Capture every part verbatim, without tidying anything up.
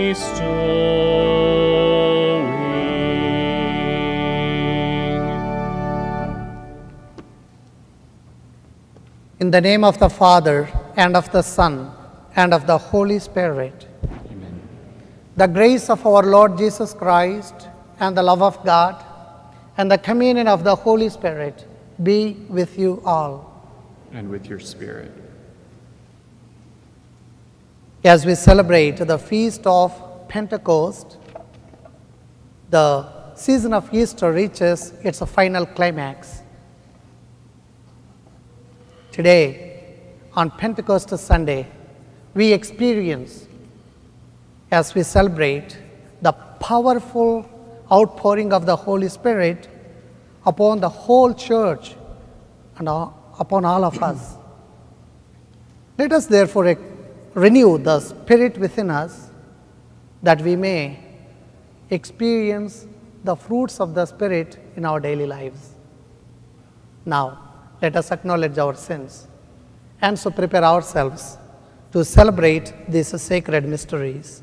In the name of the Father, and of the Son, and of the Holy Spirit. Amen. The grace of our Lord Jesus Christ, and the love of God, and the communion of the Holy Spirit be with you all. And with your spirit. As we celebrate the feast of Pentecost, the season of Easter reaches its final climax. Today, on Pentecost Sunday, we experience, as we celebrate, the powerful outpouring of the Holy Spirit upon the whole church and upon all of us. Let us therefore renew the Spirit within us, that we may experience the fruits of the Spirit in our daily lives. Now, let us acknowledge our sins and so prepare ourselves to celebrate these sacred mysteries.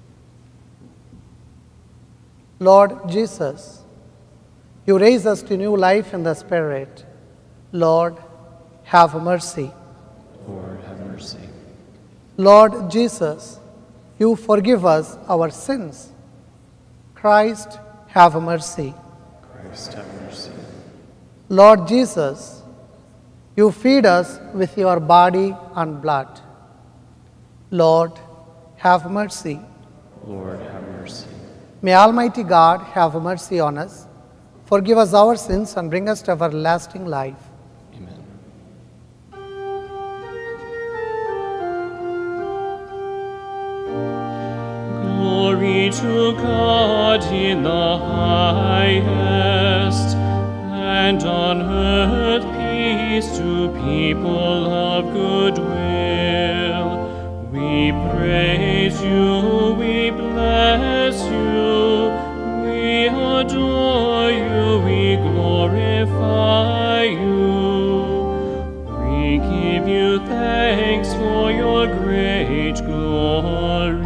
Lord Jesus, you raise us to new life in the Spirit. Lord, have mercy. Lord, have mercy. Lord Jesus, you forgive us our sins. Christ, have mercy. Christ, have mercy. Lord Jesus, you feed us with your body and blood. Lord, have mercy. Lord, have mercy. May Almighty God have mercy on us, forgive us our sins, and bring us to everlasting life. Amen. Glory to God in the highest, and on earth peace to people of good will. We praise you, we bless you, we adore you, we glorify you. We give you thanks for your great glory.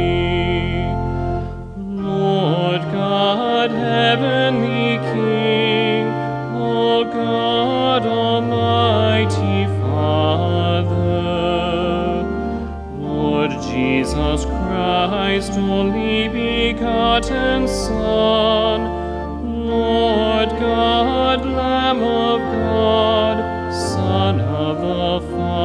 Lord God, heavenly King, O God, Almighty Father, Lord Jesus Christ, only begotten Son, Lord God, Lamb of God, Son of the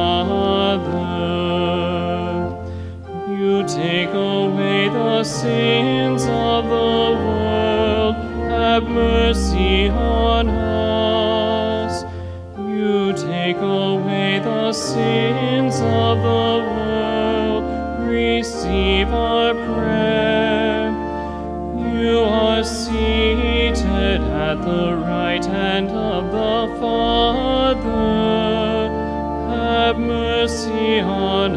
Father, you take away the sins of the world, have mercy on us. You take away the sins of the world, receive our prayer. You are seated at the right hand of the Father. Have mercy on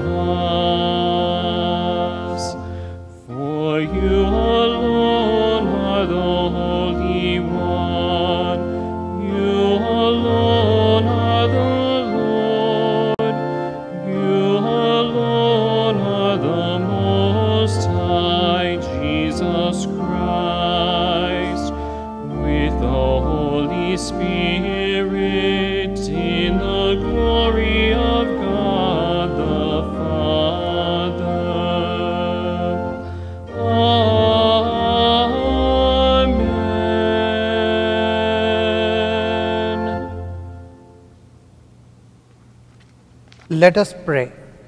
us. For you alone are the Holy One. You alone are the Lord. You alone are the Most High, Jesus Christ, with the Holy Spirit, in the glory of God the Father. Amen. Let us pray.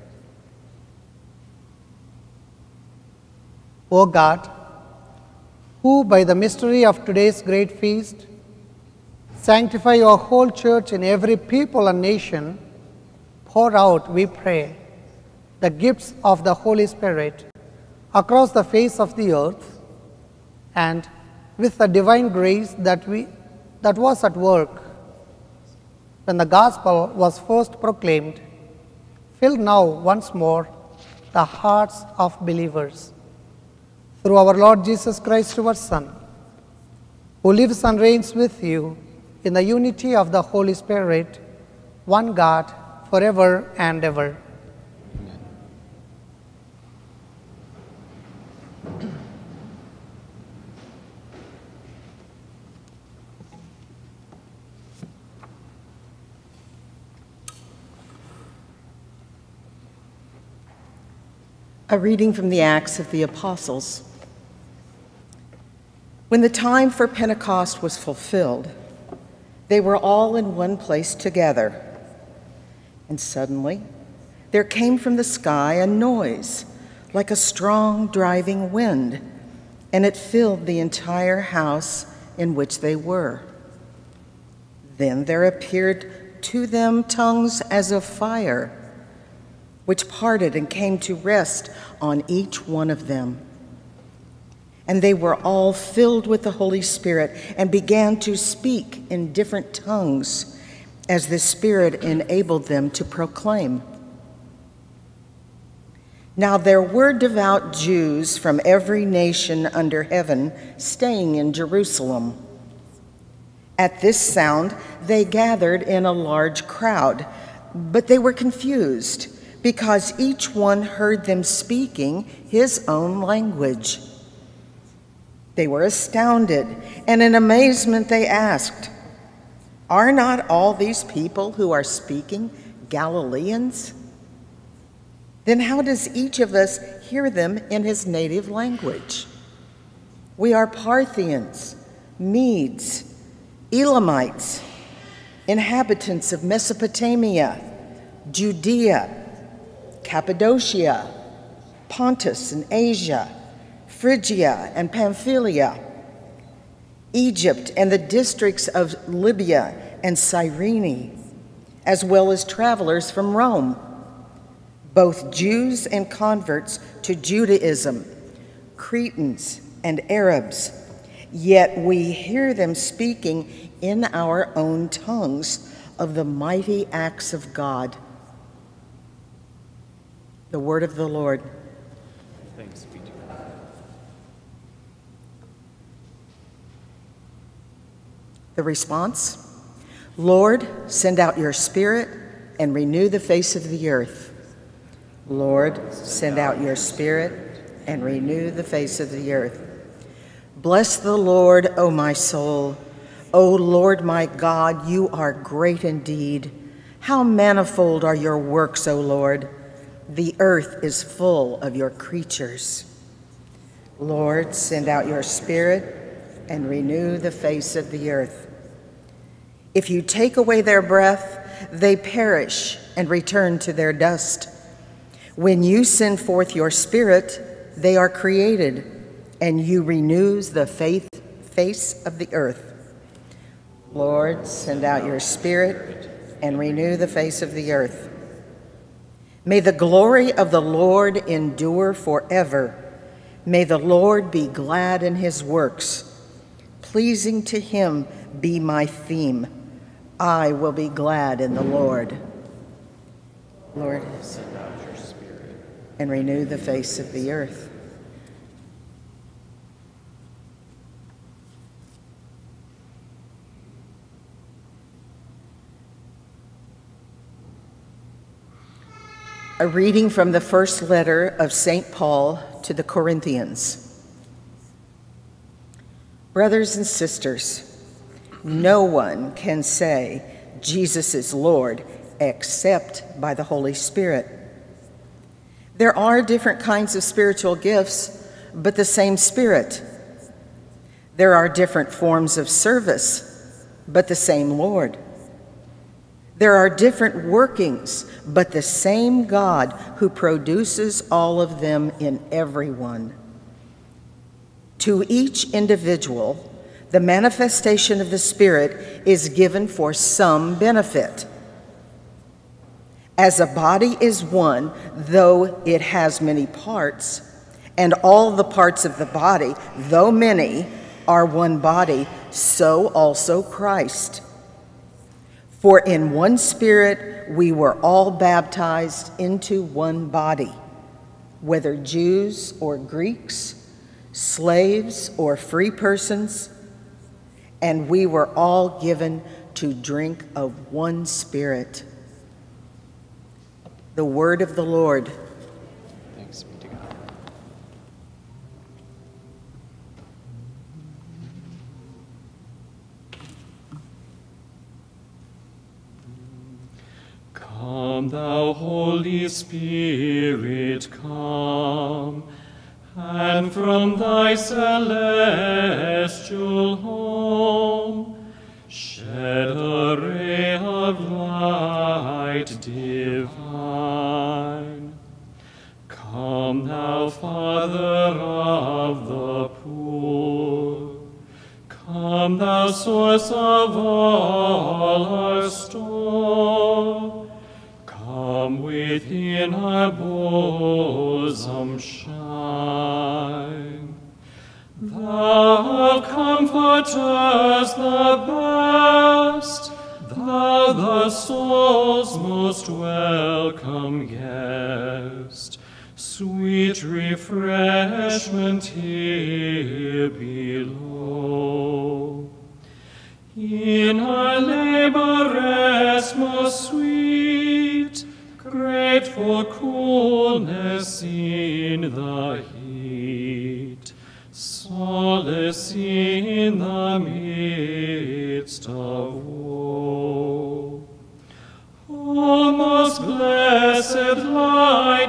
O God, who by the mystery of today's great feast sanctify your whole church in every people and nation, pour out, we pray, the gifts of the Holy Spirit across the face of the earth, and with the divine grace that we that was at work when the gospel was first proclaimed, fill now once more the hearts of believers. Through our Lord Jesus Christ, your Son, who lives and reigns with you in the unity of the Holy Spirit, one God, forever and ever. Amen. A reading from the Acts of the Apostles. When the time for Pentecost was fulfilled, they were all in one place together. And suddenly, there came from the sky a noise like a strong driving wind, and it filled the entire house in which they were. Then there appeared to them tongues as of fire, which parted and came to rest on each one of them. And they were all filled with the Holy Spirit and began to speak in different tongues as the Spirit enabled them to proclaim. Now there were devout Jews from every nation under heaven staying in Jerusalem. At this sound, they gathered in a large crowd, but they were confused because each one heard them speaking his own language. They were astounded, and in amazement they asked, "Are not all these people who are speaking Galileans? Then how does each of us hear them in his native language? We are Parthians, Medes, Elamites, inhabitants of Mesopotamia, Judea, Cappadocia, Pontus and Asia, Phrygia and Pamphylia, Egypt and the districts of Libya and Cyrene, as well as travelers from Rome, both Jews and converts to Judaism, Cretans and Arabs. Yet we hear them speaking in our own tongues of the mighty acts of God." The word of the Lord. Thanks be to God. The response: Lord, send out your Spirit and renew the face of the earth. Lord, send out your Spirit and renew the face of the earth. Bless the Lord, O my soul. O Lord my God, you are great indeed. How manifold are your works, O Lord. The earth is full of your creatures. Lord, send out your Spirit and renew the face of the earth. If you take away their breath, they perish and return to their dust. When you send forth your Spirit, they are created, and you renew the faith, face of the earth. Lord, send out your Spirit and renew the face of the earth. May the glory of the Lord endure forever. May the Lord be glad in his works. Pleasing to him be my theme. I will be glad in the Lord. Lord, Send out your Spirit and renew the face of the earth. A reading from the first letter of Saint Paul to the Corinthians. Brothers and sisters, no one can say Jesus is Lord except by the Holy Spirit. There are different kinds of spiritual gifts, but the same Spirit. There are different forms of service, but the same Lord. There are different workings, but the same God who produces all of them in everyone. To each individual, the manifestation of the Spirit is given for some benefit. As a body is one, though it has many parts, and all the parts of the body, though many, are one body, so also Christ. For in one Spirit we were all baptized into one body, whether Jews or Greeks, slaves or free persons, and we were all given to drink of one Spirit. The word of the Lord. Thanks be to God. Come Come, thou Holy Spirit, come, and from thy celestial home shed a ray of light divine. Come, thou Father of the poor, come, thou source of all our store, come within our bosom shine. Thou comfortest the best, thou the soul's most welcome guest, sweet refreshment here below. In our labor rest most sweet, grateful coolness in the heat, solace in the midst of woe. O most blessed light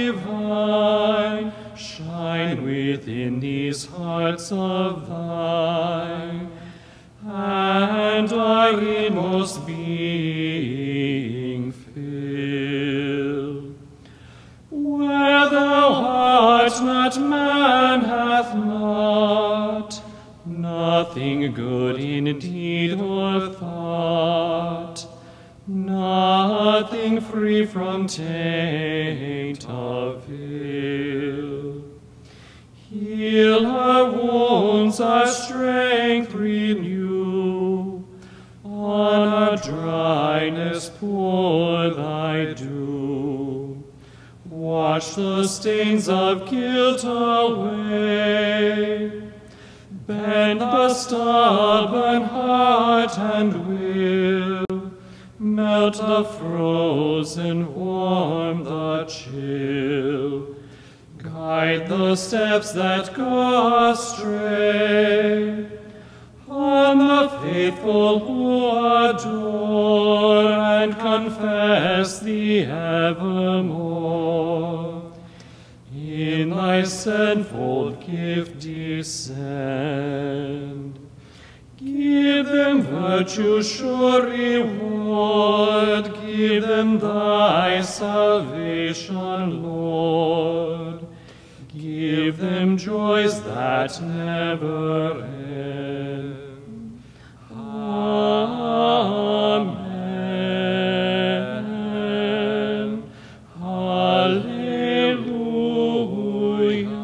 divine, shine within these hearts of thine, and our inmost being fill. Where thou art not, man hath not, nothing good in deed or thought, nothing free from taint of ill. Heal our wounds, our strength renew, on our dryness pour thy dew. Wash the stains of guilt away, bend the stubborn heart and will, melt the frozen, warm the chill. Guide the steps that go astray, on the faithful who adore and confess thee evermore. In thy sevenfold gift descend. Give them virtue's sure reward, give them thy salvation, Lord. Give them joys that never end. Amen. Hallelujah.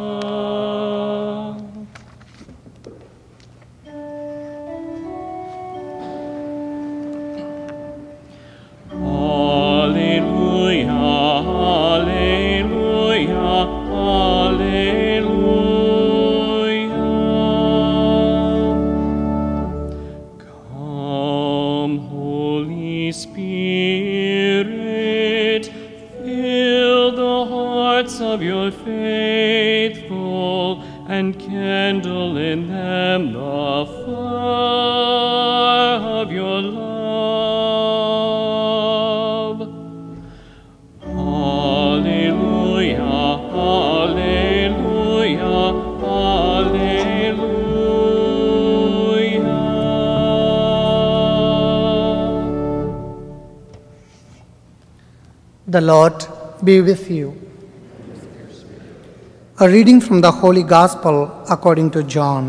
Of your faithful, and kindle in them the fire of your love. Alleluia, alleluia, alleluia. The Lord be with you. A reading from the Holy Gospel according to John.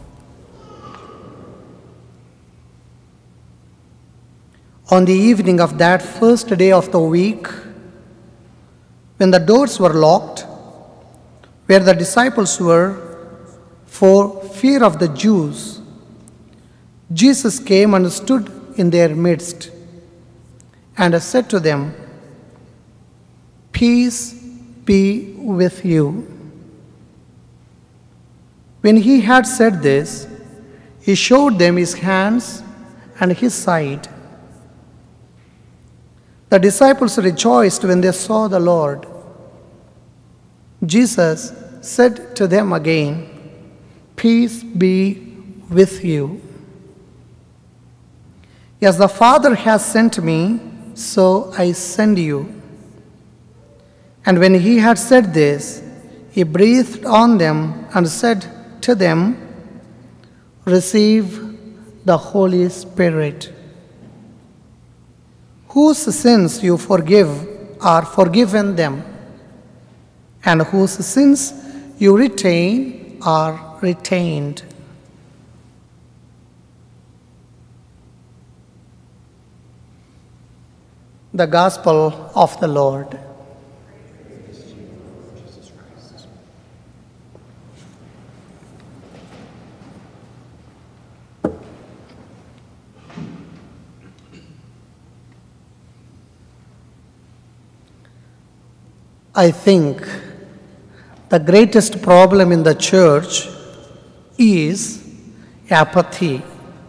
On the evening of that first day of the week, when the doors were locked, where the disciples were, for fear of the Jews, Jesus came and stood in their midst, and said to them, "Peace be with you." When he had said this, he showed them his hands and his side. The disciples rejoiced when they saw the Lord. Jesus said to them again, "Peace be with you. As the Father has sent me, so I send you." And when he had said this, he breathed on them and said to them, "Receive the Holy Spirit. Whose sins you forgive are forgiven them, and whose sins you retain are retained." The Gospel of the Lord. I think the greatest problem in the church is apathy.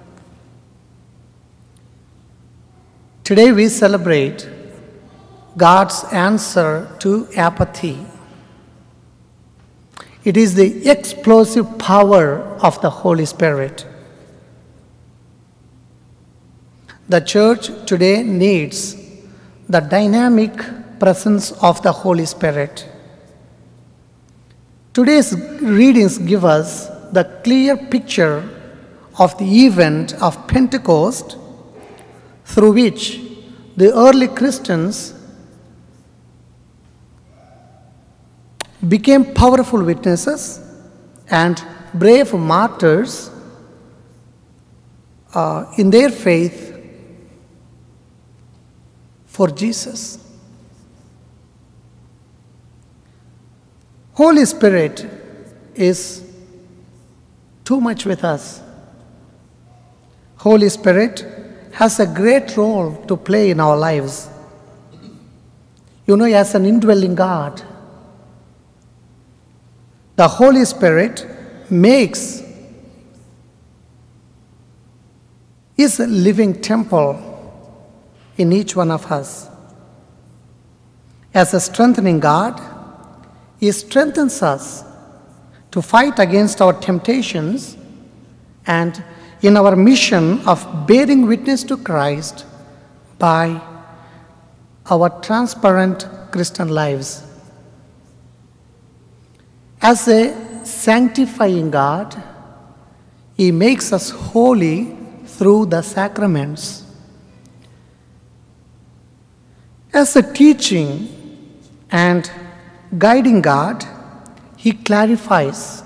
Today we celebrate God's answer to apathy. It is the explosive power of the Holy Spirit. The church today needs the dynamic presence of the Holy Spirit. Today's readings give us the clear picture of the event of Pentecost, through which the early Christians became powerful witnesses and brave martyrs uh, in their faith for Jesus. Holy Spirit is too much with us. Holy Spirit has a great role to play in our lives. You know, as an indwelling God, the Holy Spirit makes His living temple in each one of us. As a strengthening God, He strengthens us to fight against our temptations and in our mission of bearing witness to Christ by our transparent Christian lives. As a sanctifying God, He makes us holy through the sacraments. As a teaching and guiding God, He clarifies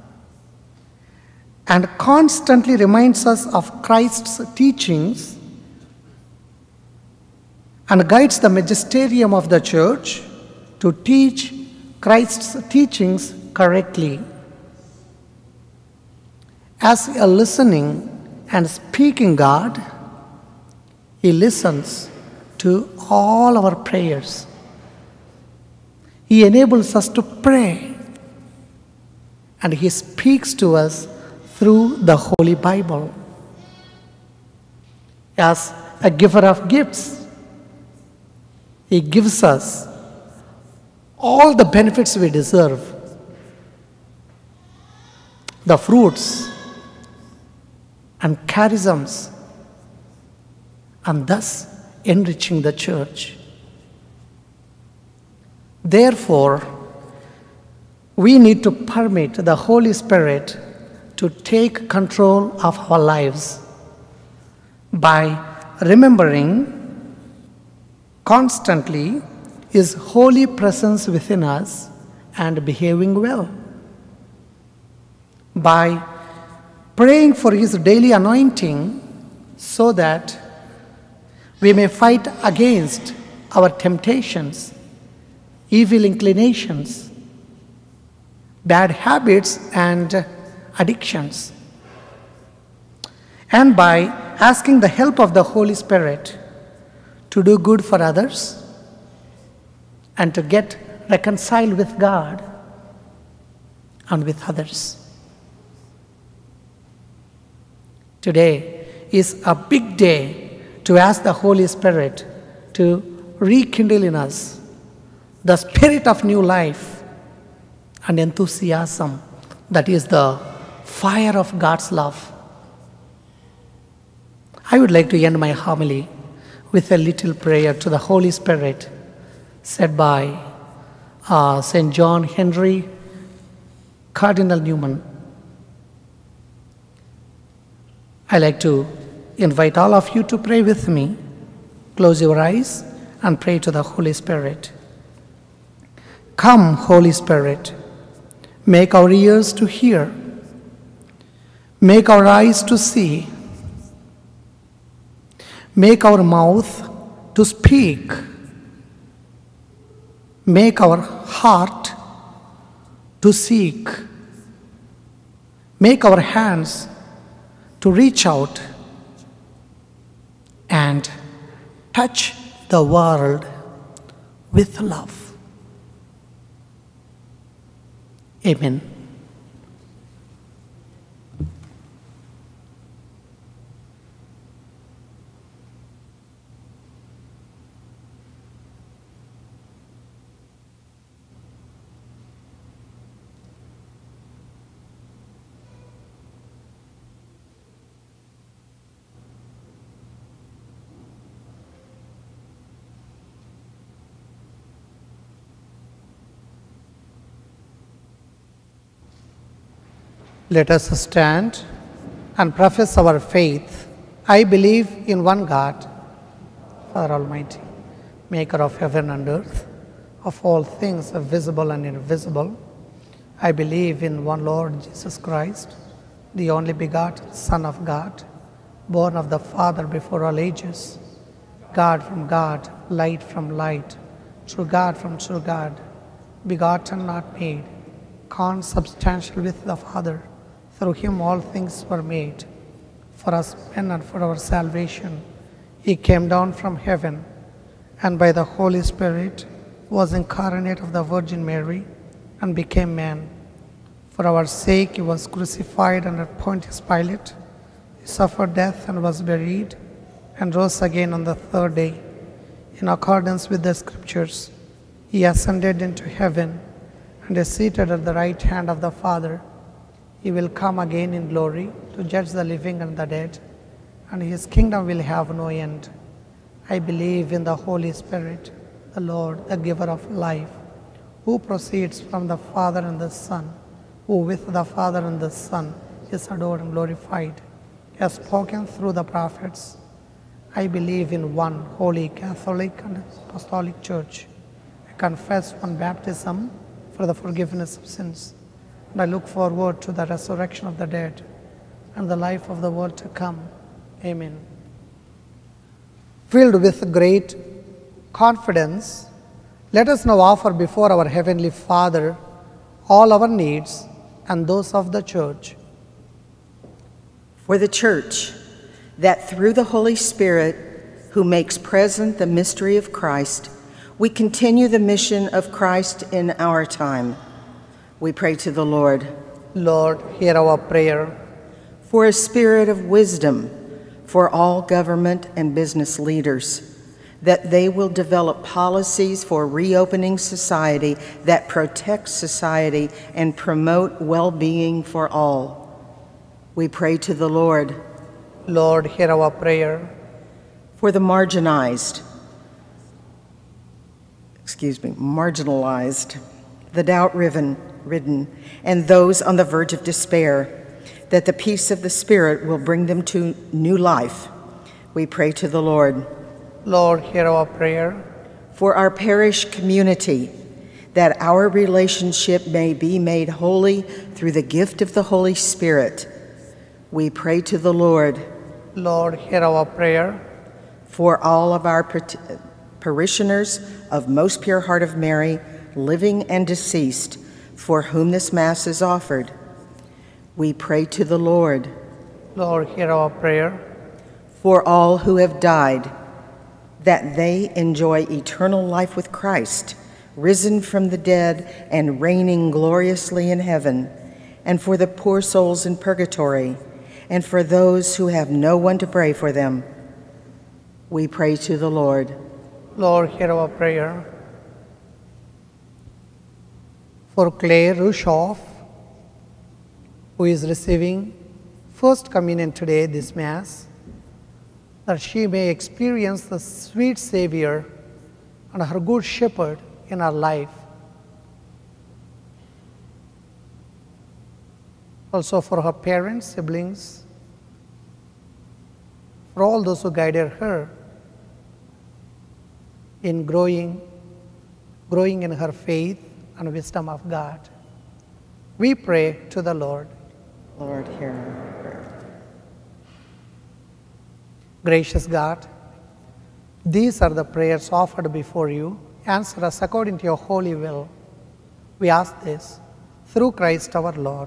and constantly reminds us of Christ's teachings and guides the magisterium of the church to teach Christ's teachings correctly. As a listening and speaking God, He listens to all our prayers. He enables us to pray, and He speaks to us through the Holy Bible. As a giver of gifts, He gives us all the benefits we deserve, the fruits and charisms, and thus enriching the church. Therefore, we need to permit the Holy Spirit to take control of our lives by remembering constantly His holy presence within us and behaving well, by praying for His daily anointing so that we may fight against our temptations, evil inclinations, bad habits, and addictions, and by asking the help of the Holy Spirit to do good for others and to get reconciled with God and with others. Today is a big day to ask the Holy Spirit to rekindle in us the spirit of new life and enthusiasm that is the fire of God's love. I would like to end my homily with a little prayer to the Holy Spirit said by uh, Saint John Henry Cardinal Newman. I like to invite all of you to pray with me. Close your eyes and pray to the Holy Spirit. Come, Holy Spirit, make our ears to hear, make our eyes to see, make our mouth to speak, make our heart to seek, make our hands to reach out and touch the world with love. Amen. Let us stand and profess our faith. I believe in one God, Father Almighty, maker of heaven and earth, of all things visible and invisible. I believe in one Lord Jesus Christ, the only begotten Son of God, born of the Father before all ages, God from God, light from light, true God from true God, begotten, not made, consubstantial with the Father. Through him all things were made. For us men and for our salvation, he came down from heaven, and by the Holy Spirit was incarnate of the Virgin Mary and became man. For our sake he was crucified under Pontius Pilate. He suffered death and was buried, and rose again on the third day. In accordance with the Scriptures, he ascended into heaven and is seated at the right hand of the Father. He will come again in glory to judge the living and the dead, and his kingdom will have no end. I believe in the Holy Spirit, the Lord, the giver of life, who proceeds from the Father and the Son, who with the Father and the Son is adored and glorified, has spoken through the prophets. I believe in one holy Catholic and Apostolic Church. I confess one baptism for the forgiveness of sins. And I look forward to the resurrection of the dead and the life of the world to come. Amen. Filled with great confidence, let us now offer before our Heavenly Father all our needs and those of the Church. For the Church, that through the Holy Spirit, who makes present the mystery of Christ, we continue the mission of Christ in our time. We pray to the Lord. Lord, hear our prayer. For a spirit of wisdom for all government and business leaders, that they will develop policies for reopening society that protect society and promote well-being for all. We pray to the Lord. Lord, hear our prayer. For the marginalized, excuse me, marginalized, the doubt-ridden, ridden, and those on the verge of despair, that the peace of the Spirit will bring them to new life. We pray to the Lord. Lord, hear our prayer. For our parish community, that our relationship may be made holy through the gift of the Holy Spirit. We pray to the Lord. Lord, hear our prayer. For all of our parishioners of Most Pure Heart of Mary, living and deceased, for whom this Mass is offered, we pray to the Lord. Lord, hear our prayer. For all who have died, that they enjoy eternal life with Christ, risen from the dead and reigning gloriously in heaven, and for the poor souls in purgatory, and for those who have no one to pray for them, we pray to the Lord. Lord, hear our prayer. For Claire Rushoff, who is receiving First Communion today, this Mass, that she may experience the sweet Savior and her good shepherd in her life. Also for her parents, siblings, for all those who guided her in growing, growing in her faith and wisdom of God. We pray to the Lord. Lord, hear our prayer. Gracious God, these are the prayers offered before you. Answer us according to your holy will. We ask this through Christ our Lord.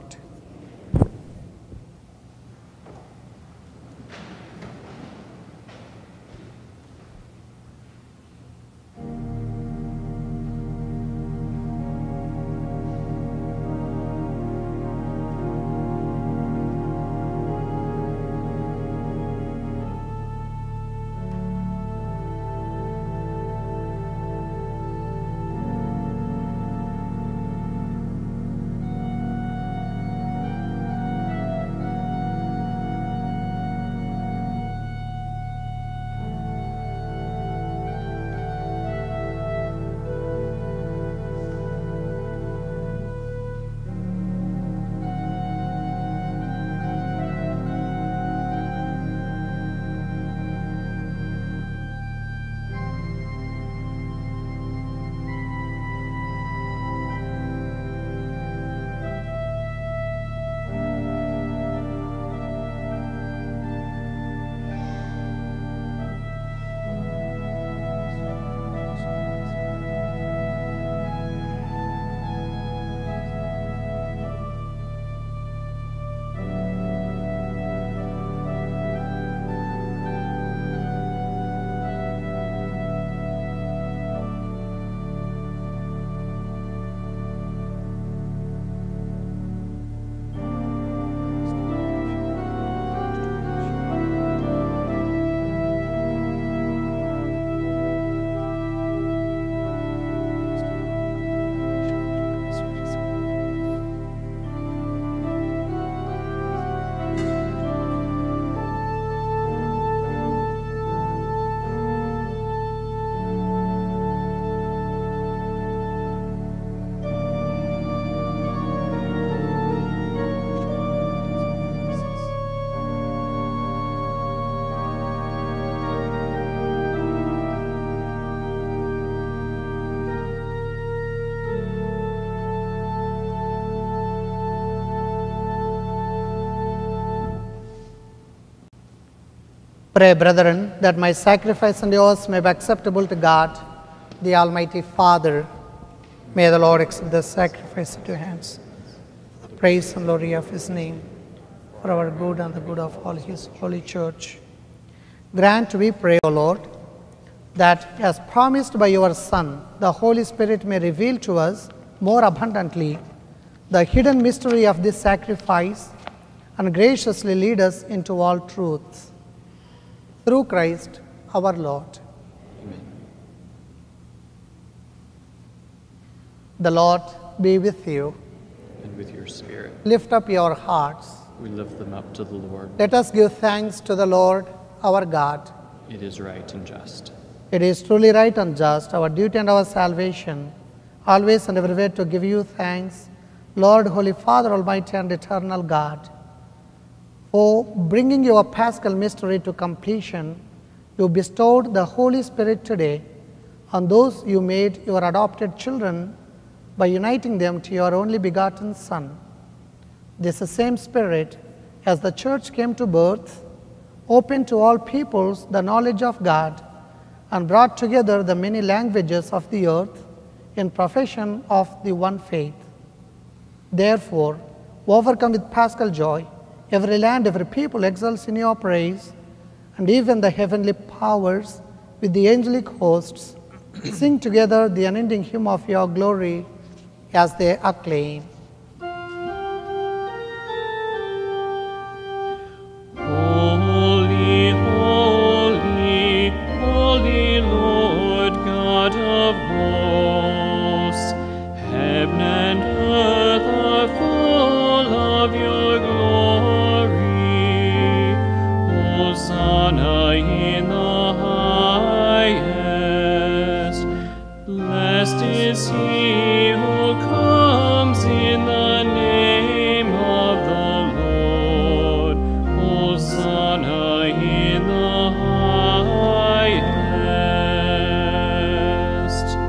Pray, brethren, that my sacrifice and yours may be acceptable to God, the Almighty Father. May the Lord accept the sacrifice into your hands, for the praise and glory of his name, for our good and the good of all his holy church. Grant, we pray, O Lord, that as promised by your Son, the Holy Spirit may reveal to us more abundantly the hidden mystery of this sacrifice and graciously lead us into all truths. Through Christ our Lord. Amen. The Lord be with you. And with your spirit. Lift up your hearts. We lift them up to the Lord. Let us give thanks to the Lord our God. It is right and just. It is truly right and just, our duty and our salvation, always and everywhere to give you thanks, Lord, Holy Father, Almighty and eternal God. For bringing your Paschal mystery to completion, you bestowed the Holy Spirit today on those you made your adopted children by uniting them to your only begotten Son. This same Spirit, as the Church came to birth, opened to all peoples the knowledge of God and brought together the many languages of the earth in profession of the one faith. Therefore, overcome with Paschal joy, every land, every people exults in your praise, and even the heavenly powers with the angelic hosts sing together the unending hymn of your glory as they acclaim. Holy, holy, holy Lord God of hosts, heaven and earth are full of your glory. Hosanna in the highest. Blessed is he who comes in the name of the Lord. Hosanna in the highest.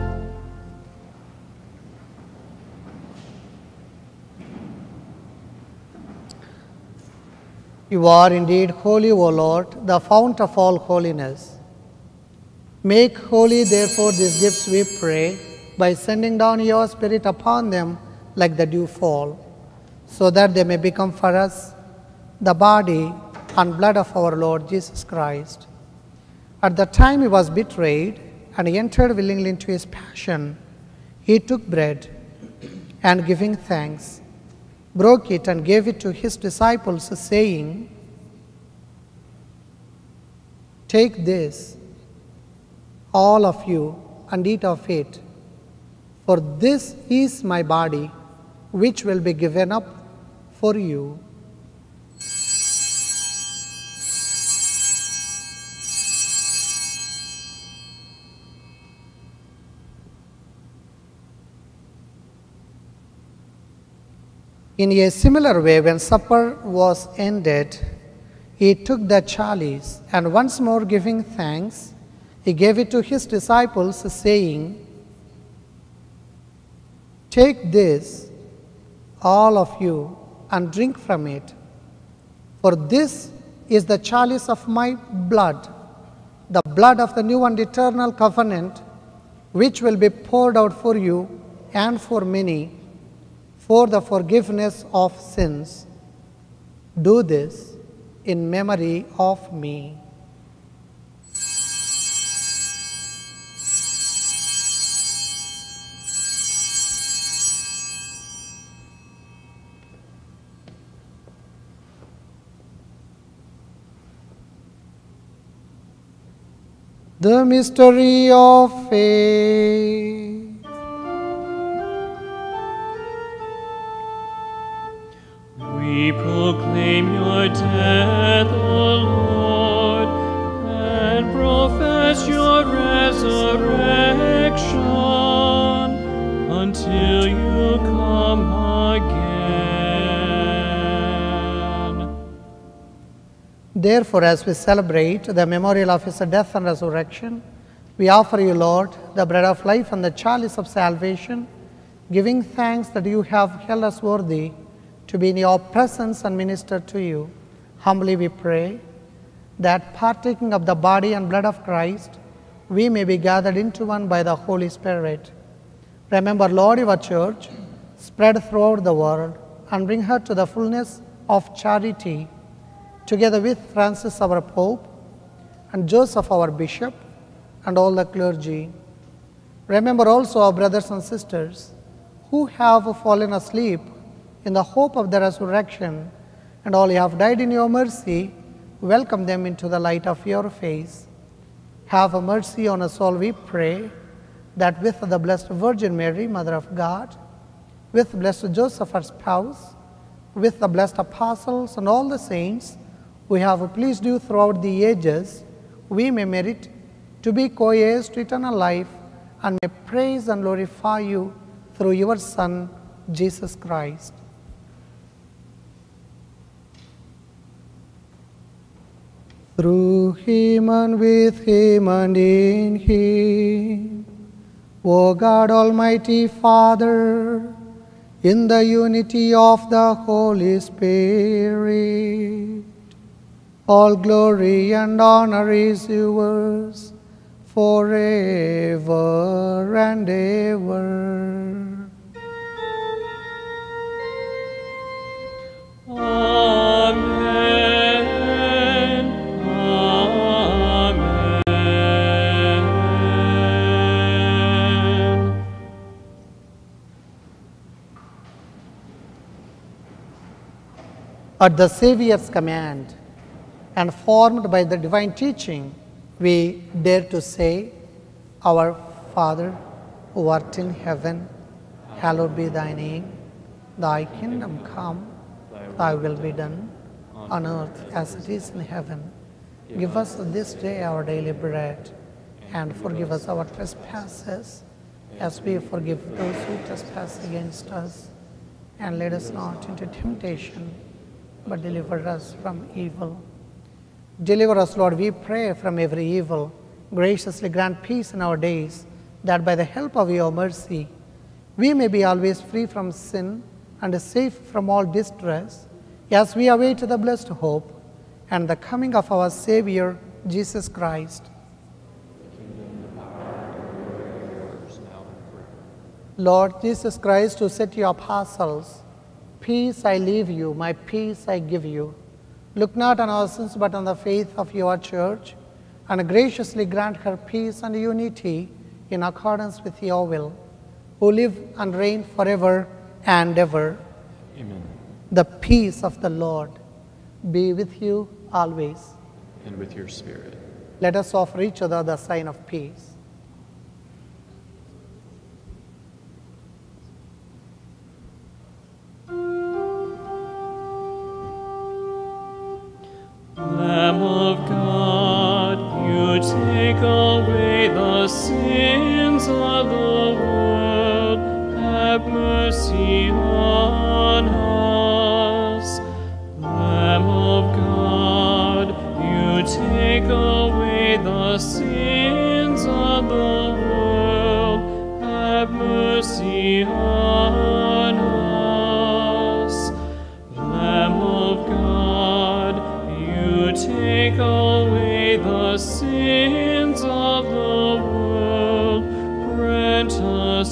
You are indeed holy, O Lord, the fount of all holiness. Make holy, therefore, these gifts, we pray, by sending down your Spirit upon them like the dewfall, so that they may become for us the body and blood of our Lord Jesus Christ. At the time he was betrayed and he entered willingly into his passion, he took bread and, giving thanks, broke it and gave it to his disciples, saying, "Take this, all of you, and eat of it, for this is my body, which will be given up for you." In a similar way, when supper was ended, he took the chalice, and once more giving thanks, he gave it to his disciples, saying, "Take this, all of you, and drink from it, for this is the chalice of my blood, the blood of the new and eternal covenant, which will be poured out for you and for many, for the forgiveness of sins. Do this in memory of me." The mystery of faith. We proclaim your death, O Lord, and profess your resurrection until you come again. Therefore, as we celebrate the memorial of his death and resurrection, we offer you, Lord, the bread of life and the chalice of salvation, giving thanks that you have held us worthy to be in your presence and minister to you. Humbly we pray that, partaking of the body and blood of Christ, we may be gathered into one by the Holy Spirit. Remember, Lord, your church, spread throughout the world, and bring her to the fullness of charity, together with Francis our Pope, and Joseph our Bishop, and all the clergy. Remember also our brothers and sisters who have fallen asleep in the hope of the resurrection, and all who have died in your mercy, welcome them into the light of your face. Have mercy on us all, we pray, that with the Blessed Virgin Mary, Mother of God, with Blessed Joseph, our spouse, with the blessed apostles and all the saints who have pleased you throughout the ages, we may merit to be co-heirs to eternal life, and may praise and glorify you through your Son, Jesus Christ. Through him and with him and in him, O God, Almighty Father, in the unity of the Holy Spirit, all glory and honor is yours forever and ever. Amen. Amen. At the Saviour's command, and formed by the divine teaching, we dare to say, Our Father, who art in heaven, hallowed be thy name. Thy kingdom come, thy will be done, on earth as it is in heaven. Give us this day our daily bread, and forgive us our trespasses, as we forgive those who trespass against us. And lead us not into temptation, but deliver us from evil. Deliver us, Lord, we pray, from every evil. Graciously grant peace in our days, that by the help of your mercy, we may be always free from sin and safe from all distress, as we await the blessed hope and the coming of our Savior, Jesus Christ. Lord Jesus Christ, who said to your apostles, "Peace I leave you, my peace I give you," look not on our sins, but on the faith of your church, and graciously grant her peace and unity in accordance with your will, who live and reign forever and ever. Amen. The peace of the Lord be with you always. And with your spirit. Let us offer each other the sign of peace. Lamb of God, you take away the sins of the world. Have mercy on us. Lamb of God, you take away the sins of the world. Have mercy on us. Lamb of God, you take away the sins of the world. Grant us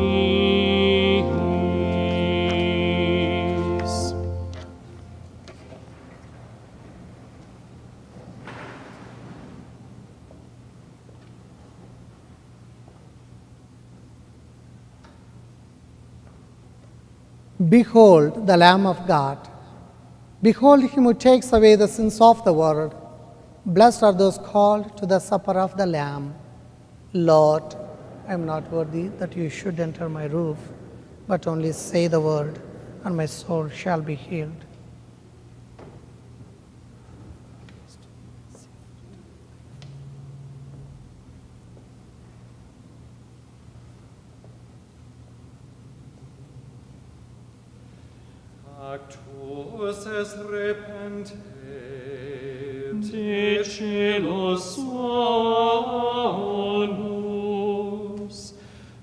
peace. Behold the Lamb of God. Behold him who takes away the sins of the world. Blessed are those called to the supper of the Lamb. Lord, I am not worthy that you should enter my roof, but only say the word, and my soul shall be healed. Actus es repente, De celos onus,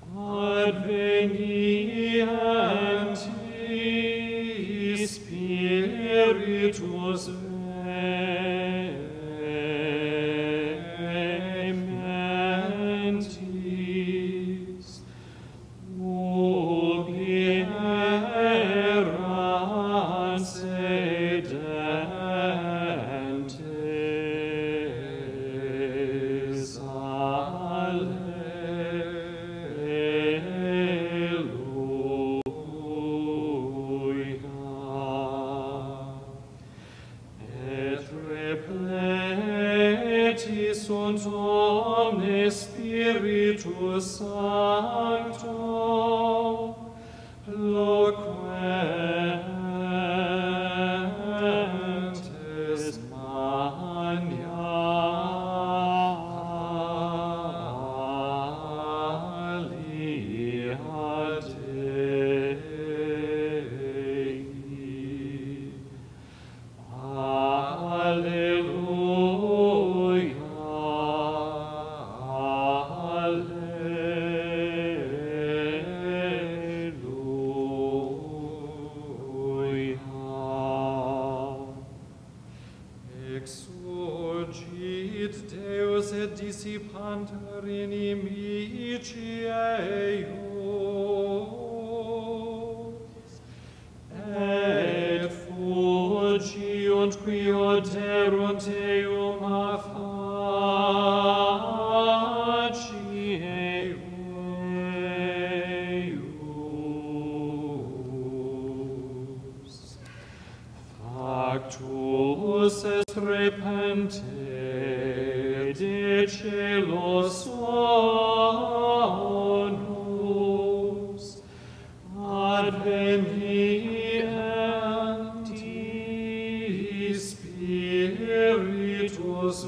advenienti Spiritus vehementis, ubi erat sedentes, alleluia. Et repleti sunt omnes Spiritus Sancto, loquentes magnalia Dei. Alleluia. Exsurgit Deus et dissipanter inimici eius, et fugiunt qui oderunt eum a facie eius. Factus est repente de celos onus, advenienti Spiritus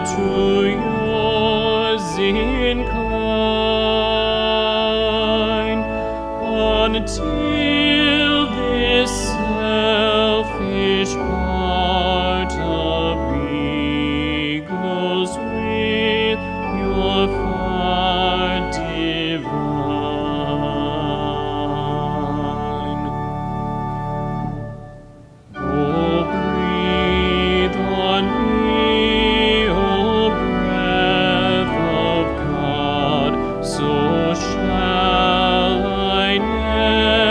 to yours incline, until this selfish part of me goes with your far divine. Oh, breathe on me, O breath of God, so shall I never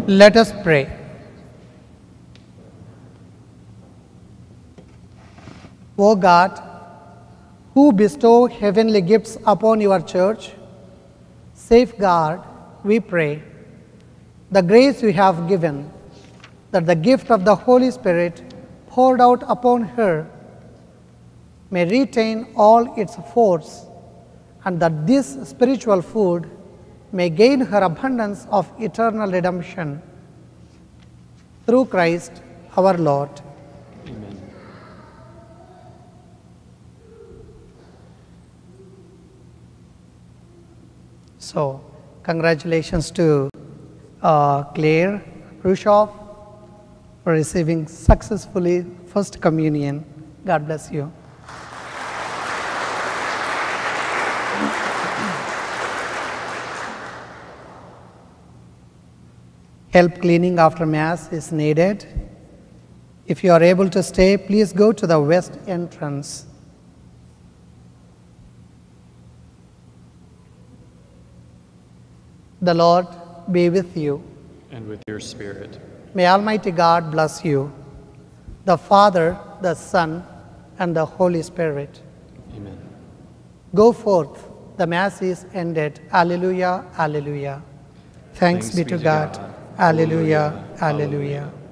Let us pray. O God, who bestow heavenly gifts upon your church, safeguard, we pray, the grace you have given, that the gift of the Holy Spirit poured out upon her may retain all its force, and that this spiritual food may gain her abundance of eternal redemption. Through Christ our Lord. Amen. So, congratulations to uh, Claire Rushoff for receiving successfully First Communion. God bless you. Help cleaning after Mass is needed. If you are able to stay, please go to the west entrance. The Lord be with you. And with your spirit. May Almighty God bless you, the Father, the Son, and the Holy Spirit. Amen. Go forth. The Mass is ended. Alleluia, alleluia. Thanks, be to God. Alleluia, alleluia.